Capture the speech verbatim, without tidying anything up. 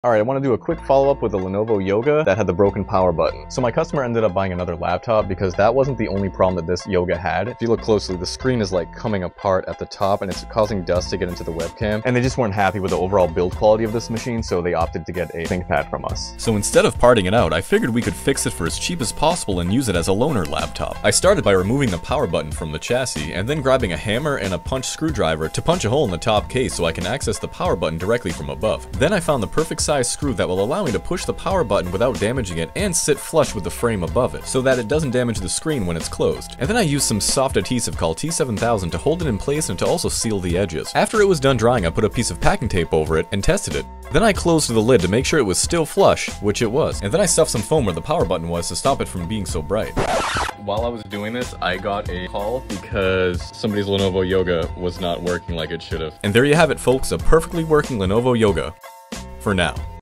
Alright, I want to do a quick follow-up with the Lenovo Yoga that had the broken power button. So my customer ended up buying another laptop because that wasn't the only problem that this Yoga had. If you look closely, the screen is like coming apart at the top and it's causing dust to get into the webcam. And they just weren't happy with the overall build quality of this machine, so they opted to get a ThinkPad from us. So instead of parting it out, I figured we could fix it for as cheap as possible and use it as a loaner laptop. I started by removing the power button from the chassis and then grabbing a hammer and a punch screwdriver to punch a hole in the top case so I can access the power button directly from above. Then I found the perfect size screw that will allow me to push the power button without damaging it and sit flush with the frame above it, so that it doesn't damage the screen when it's closed. And then I used some soft adhesive called T seven thousand to hold it in place and to also seal the edges. After it was done drying, I put a piece of packing tape over it and tested it. Then I closed the lid to make sure it was still flush, which it was. And then I stuffed some foam where the power button was to stop it from being so bright. While I was doing this, I got a call because somebody's Lenovo Yoga was not working like it should have. And there you have it, folks, a perfectly working Lenovo Yoga. For now.